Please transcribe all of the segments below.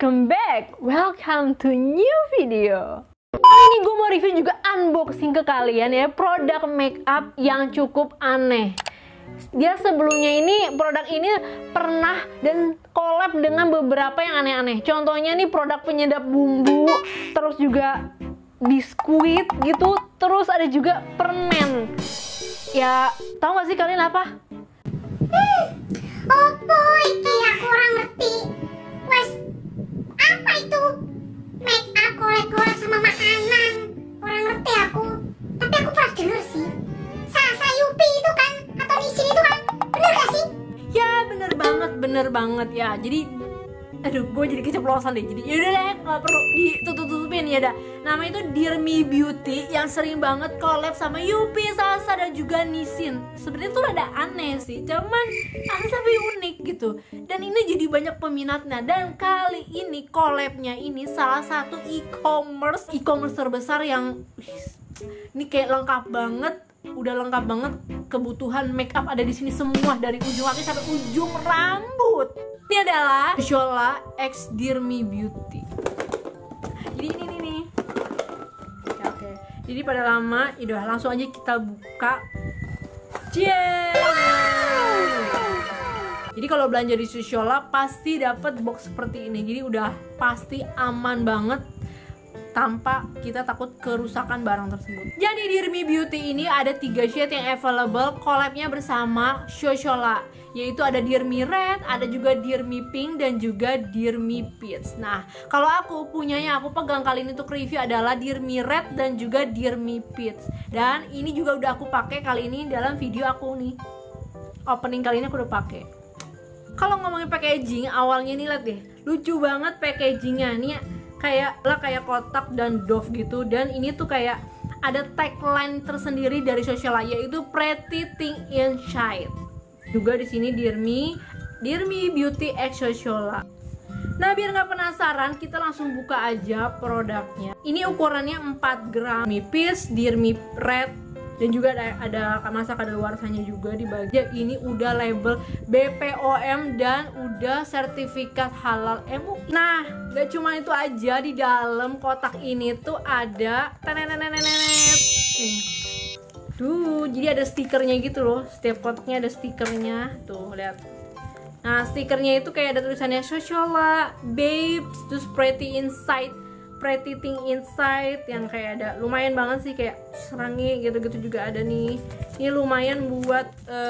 Welcome back, welcome to new video. Kali ini gue mau review juga unboxing ke kalian ya, produk makeup yang cukup aneh. Dia sebelumnya ini, produk ini pernah dan collab dengan beberapa yang aneh-aneh. Contohnya nih produk penyedap bumbu, terus juga biskuit gitu, terus ada juga permen. Ya, tahu gak sih kalian apa? Opo iki aku ora ngerti. Wes, apa itu? Make up kolek-kolek sama makanan. Ora ngerti aku. Tapi aku pernah denger sih. Sasa Yupi itu kan atau Nissin itu kan. Bener gak sih? Ya, bener banget ya. Jadi aduh, gue jadi keceplosan deh. Jadi yaudah deh, gak perlu ditutup-tutupin ya dah. Nama itu Dear Me Beauty yang sering banget collab sama Yupi, Sasa dan juga Nissin. Sebenarnya tuh rada aneh sih, cuman tapi unik gitu. Dan ini jadi banyak peminatnya. Dan kali ini collabnya ini salah satu e-commerce terbesar yang ini kayak lengkap banget. Udah lengkap banget, kebutuhan makeup ada di sini semua dari ujung kaki sampai ujung rambut. Ini adalah Sociola X Dear Me Beauty. Jadi ini nih. Oke. Jadi pada lama, udah langsung aja kita buka. Jadi kalau belanja di Sociola pasti dapat box seperti ini. Jadi udah pasti aman banget, tanpa kita takut kerusakan barang tersebut. Jadi Dear Me Beauty ini ada 3 shade yang available, collabnya bersama Sociola, yaitu ada Dear Me Red, ada juga Dear Me Pink, dan juga Dear Me Peach. Nah, kalau aku punyanya, aku pegang kali ini untuk review adalah Dear Me Red dan juga Dear Me Peach. Dan ini juga udah aku pakai kali ini dalam video aku nih. Opening kali ini aku udah pakai. Kalau ngomongin packaging, awalnya nih lihat deh, lucu banget packagingnya nih. Kayak kotak dan doff gitu, dan ini tuh kayak ada tagline tersendiri dari Sociola, yaitu Pretty Thing Inside. Juga di sini Dear Me Beauty X Sociola. Nah, biar nggak penasaran, kita langsung buka aja produknya. Ini ukurannya 4 gram. Me Peach, Dear Me Red, dan juga ada masa kadaluarsanya juga di bagian ini. Udah label BPOM dan udah sertifikat halal MUI. Nah, gak cuma itu aja, di dalam kotak ini tuh ada tuh, jadi ada stikernya gitu loh. Setiap kotaknya ada stikernya, tuh lihat. Nah, stikernya itu kayak ada tulisannya Sociola Babes, terus Pretty Thing Inside, yang kayak ada lumayan banget sih, kayak serangi gitu-gitu juga ada nih. Ini lumayan buat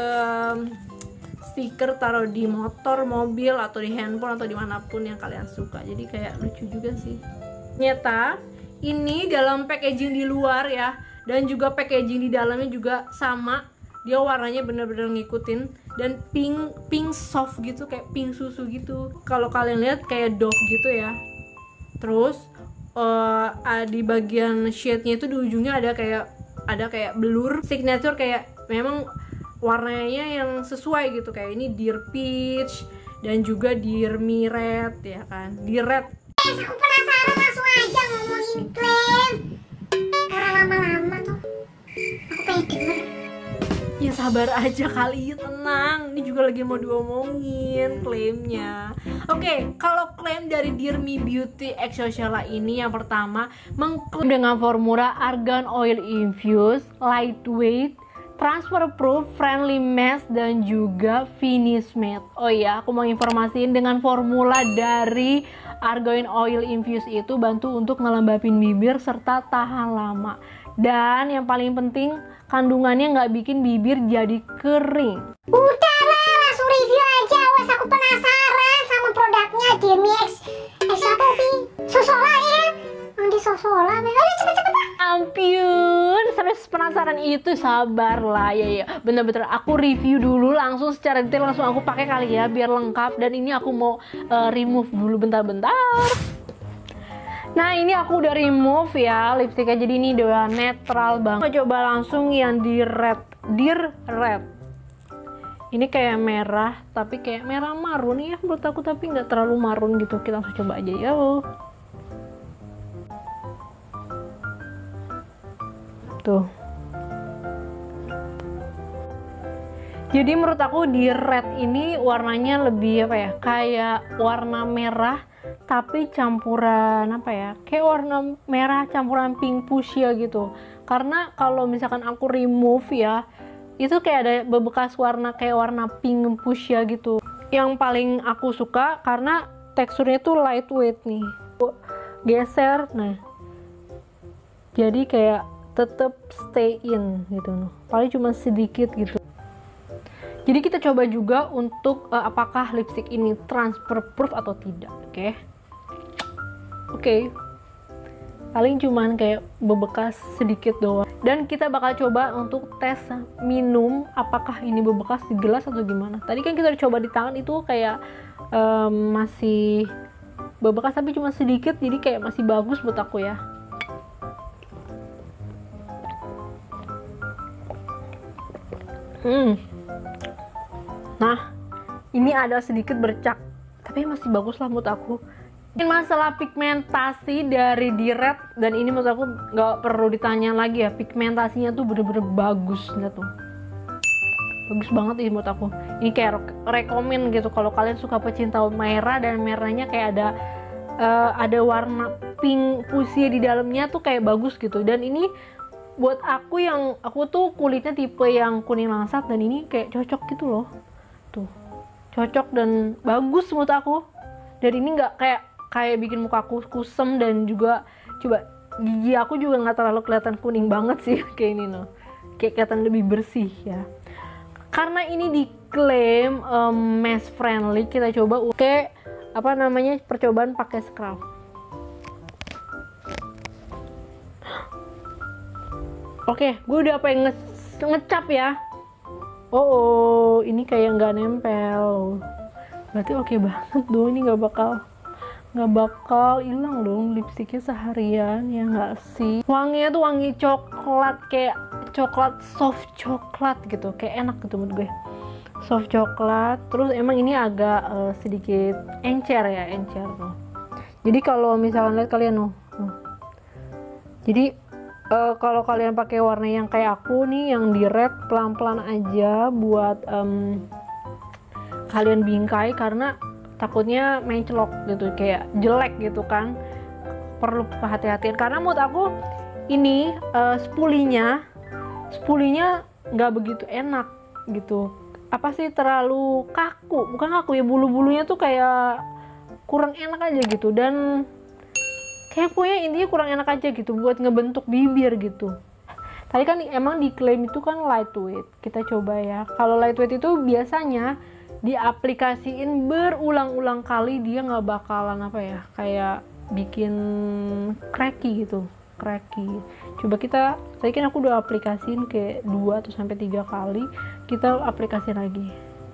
stiker taruh di motor, mobil, atau di handphone, atau dimanapun yang kalian suka. Jadi kayak lucu juga sih. Ternyata ini dalam packaging di luar ya, dan juga packaging di dalamnya juga sama. Dia warnanya bener-bener ngikutin, dan pink soft gitu, kayak pink susu gitu. Kalau kalian lihat kayak Dove gitu ya. Terus di bagian shade-nya itu di ujungnya ada kayak blur signature, kayak memang warnanya yang sesuai gitu. Kayak ini Dear Peach dan juga Dear Me Red ya kan. Dear Red. Aku penasaran, langsung aja ngomongin klaim. Orang lama-lama tuh. Aku pengen denger. Ya sabar aja kali, tenang. Ini juga lagi mau diomongin klaimnya. Oke, kalau klaim dari Dear Me Beauty X Sociola ini, yang pertama mengklaim dengan formula argan oil infused, lightweight, transfer proof, friendly mask, dan juga finish matte. Oh iya, aku mau informasiin dengan formula dari argan oil infused itu bantu untuk ngelembapin bibir serta tahan lama. Dan yang paling penting, kandungannya nggak bikin bibir jadi kering. Udah lah, langsung review aja. Wes, aku penasaran sama produknya Dear Me X apa sih? Sociola ya? Di Sociola. Ayo cepet-cepet lah. Ampun, sampai penasaran itu, sabar lah ya. Bener-bener aku review dulu langsung secara detail, langsung aku pakai kali ya biar lengkap. Dan ini aku mau remove dulu bentar-bentar. Nah, ini aku udah remove ya lipstiknya, jadi ini udah netral banget. Coba langsung yang di Dear Red. Ini kayak merah, tapi kayak merah marun ya menurut aku, tapi nggak terlalu marun gitu. Kita langsung coba aja ya. Tuh. Jadi menurut aku di red ini warnanya lebih apa ya, kayak warna merah tapi campuran apa ya, kayak warna merah campuran pink fuchsia gitu. Karena kalau misalkan aku remove ya, itu kayak ada bebekas warna kayak warna pink fuchsia gitu. Yang paling aku suka karena teksturnya tuh lightweight nih. Geser, nah jadi kayak tetap stay in gitu, paling cuma sedikit gitu. Jadi kita coba juga untuk apakah lipstick ini transfer proof atau tidak. Oke. Paling cuman kayak bebekas sedikit doang. Dan kita bakal coba untuk tes minum apakah ini bebekas di gelas atau gimana. Tadi kan kita coba di tangan itu kayak masih bebekas tapi cuma sedikit, jadi kayak masih bagus buat aku ya. Nah, ini ada sedikit bercak, tapi masih bagus lah menurut aku. Ini masalah pigmentasi dari di red, dan ini menurut aku nggak perlu ditanya lagi ya, pigmentasinya tuh bener-bener bagus, lihat tuh, bagus banget ini menurut aku. Ini kayak rekomen gitu kalau kalian suka pecinta merah, dan merahnya kayak ada warna pink fuchsia di dalamnya tuh kayak bagus gitu. Dan ini buat aku yang aku tuh kulitnya tipe yang kuning langsat, dan ini kayak cocok gitu loh. Tuh, cocok dan bagus menurut aku. Dan ini nggak kayak bikin muka aku kusem, dan juga coba gigi aku juga nggak terlalu kelihatan kuning banget sih kayak ini loh, kayak kelihatan lebih bersih ya. Karena ini diklaim mass friendly, kita coba percobaan pakai scrub. Oke, gue udah pengen ngecap ya. Oh, ini kayak nggak nempel. Berarti oke banget dong, ini nggak bakal hilang dong lipstiknya seharian, ya nggak sih? Wanginya tuh wangi coklat, kayak coklat soft coklat gitu, kayak enak gitu menurut gue. Soft coklat, terus emang ini agak sedikit encer tuh. Jadi kalau misalkan lihat kalian jadi kalau kalian pakai warna yang kayak aku nih, yang di red, pelan-pelan aja buat kalian bingkai, karena takutnya menclok gitu, kayak jelek gitu kan. Perlu kehati-hatian, karena menurut aku ini spulinya nggak begitu enak gitu. Apa sih, terlalu kaku, bukan kaku ya, bulu-bulunya tuh kayak kurang enak aja gitu. Dan kayak pokoknya intinya kurang enak aja gitu buat ngebentuk bibir gitu. Tadi kan emang diklaim itu kan lightweight. Kita coba ya. Kalau lightweight itu biasanya diaplikasiin berulang-ulang kali, dia nggak bakalan kayak bikin cracky gitu. Coba tadi kan aku udah aplikasiin kayak 2 atau sampai 3 kali. Kita aplikasiin lagi.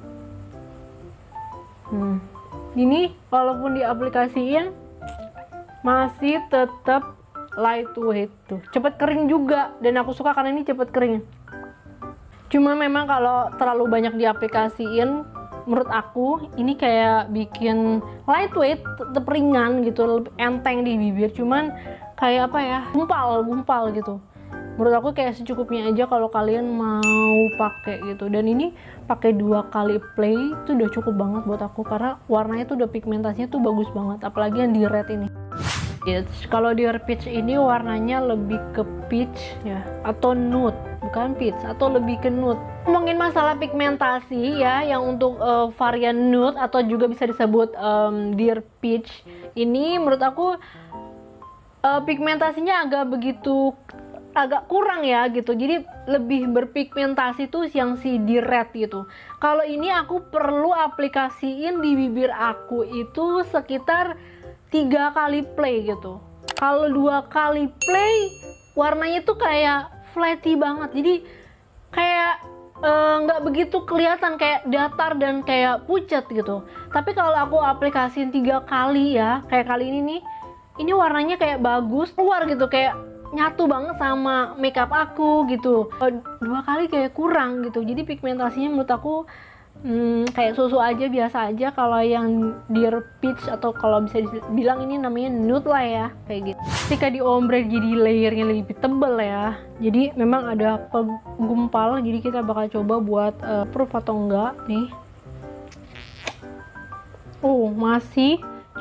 Ini walaupun diaplikasiin masih tetap lightweight tuh, cepet kering juga, dan aku suka karena ini cepet kering. Cuma memang kalau terlalu banyak diaplikasiin, menurut aku ini kayak bikin lightweight tetap ringan gitu, lebih enteng di bibir, cuman kayak gumpal gitu. Menurut aku kayak secukupnya aja kalau kalian mau pakai gitu. Dan ini pakai 2 kali play itu udah cukup banget buat aku, karena warnanya tuh udah pigmentasinya tuh bagus banget, apalagi yang di red ini. Kalau di peach ini warnanya lebih ke peach ya, atau nude, bukan peach, atau lebih ke nude. Ngomongin masalah pigmentasi ya, yang untuk varian nude atau juga bisa disebut Dear Peach ini, menurut aku pigmentasinya agak kurang ya gitu. Jadi lebih berpigmentasi tuh yang si di red gitu. Kalau ini aku perlu aplikasiin di bibir aku itu sekitar 3 kali play gitu. Kalau 2 kali play warnanya tuh kayak flatty banget, jadi kayak nggak begitu kelihatan, kayak datar dan kayak pucat gitu. Tapi kalau aku aplikasiin 3 kali ya, kayak kali ini nih, ini warnanya kayak bagus keluar gitu, kayak nyatu banget sama makeup aku gitu. 2 kali kayak kurang gitu, jadi pigmentasinya menurut aku kayak susu aja, biasa aja. Kalau yang Dear Peach atau kalau bisa dibilang ini namanya nude lah ya, kayak gitu. Ketika di ombre jadi layernya lebih tebal ya, jadi memang ada penggumpal. Jadi kita bakal coba buat proof atau enggak nih. Masih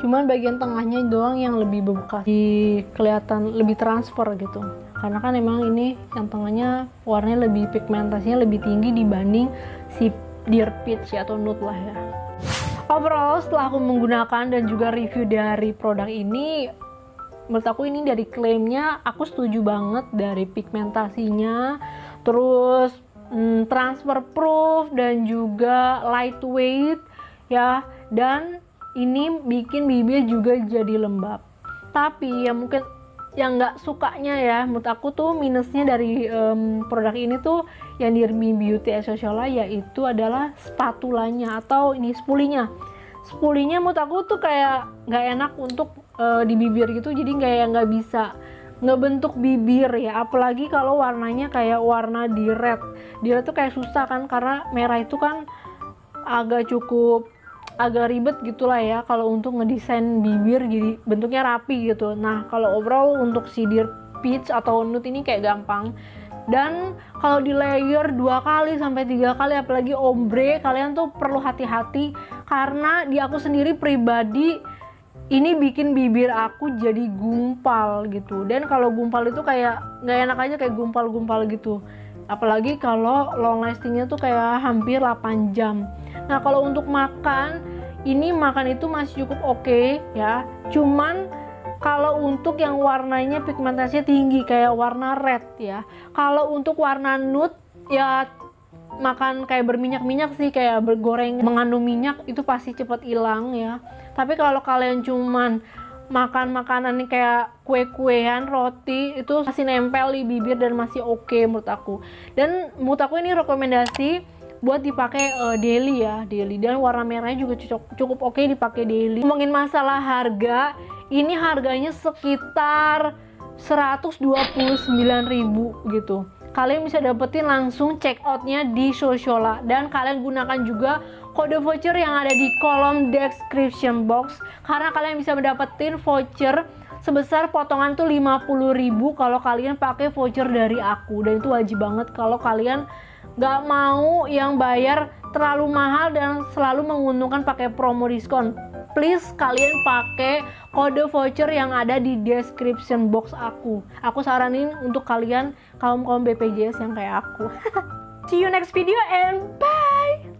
cuman bagian tengahnya doang yang lebih bekas, kelihatan lebih transfer gitu. Karena kan emang ini yang tengahnya warnanya lebih, pigmentasinya lebih tinggi dibanding si Dear Peach atau Nude lah ya. Overall setelah aku menggunakan dan juga review dari produk ini, menurut aku ini dari klaimnya aku setuju banget, dari pigmentasinya, terus transfer proof dan juga lightweight ya, dan ini bikin bibir juga jadi lembab. Tapi ya mungkin yang nggak sukanya ya, menurut aku tuh minusnya dari produk ini tuh yang di Remy Beauty Essentials yaitu adalah spatulanya atau ini spulinya menurut aku tuh kayak nggak enak untuk di bibir gitu, jadi nggak bisa ngebentuk bibir ya, apalagi kalau warnanya kayak warna di red tuh kayak susah kan, karena merah itu kan agak ribet gitulah ya kalau untuk ngedesain bibir jadi bentuknya rapi gitu. Nah kalau overall untuk si Dear Peach atau Nude ini kayak gampang, dan kalau di layer 2 kali sampai 3 kali apalagi ombre, kalian tuh perlu hati-hati karena di aku sendiri pribadi ini bikin bibir aku jadi gumpal gitu. Dan kalau gumpal itu kayak nggak enak aja, kayak gumpal-gumpal gitu, apalagi kalau long lastingnya tuh kayak hampir 8 jam. Nah kalau untuk makan itu masih cukup oke ya, cuman kalau untuk yang warnanya pigmentasinya tinggi kayak warna red ya, kalau untuk warna nude ya makan kayak berminyak-minyak sih, kayak bergoreng mengandung minyak itu pasti cepet hilang ya. Tapi kalau kalian cuman makan makanan kayak kue-kuean, roti, itu masih nempel di bibir dan masih oke menurut aku. Dan menurut aku ini rekomendasi buat dipakai daily ya, dan warna merahnya juga cukup oke dipakai daily. Ngomongin masalah harga, ini harganya sekitar 129.000 gitu. Kalian bisa dapetin langsung check outnya di Sociola, dan kalian gunakan juga kode voucher yang ada di kolom description box, karena kalian bisa mendapatkan voucher sebesar potongan tuh 50.000 kalau kalian pakai voucher dari aku. Dan itu wajib banget kalau kalian gak mau yang bayar terlalu mahal dan selalu menguntungkan pakai promo diskon. Please kalian pakai kode voucher yang ada di description box aku. Aku saranin untuk kalian kaum BPJS yang kayak aku. See you next video and bye.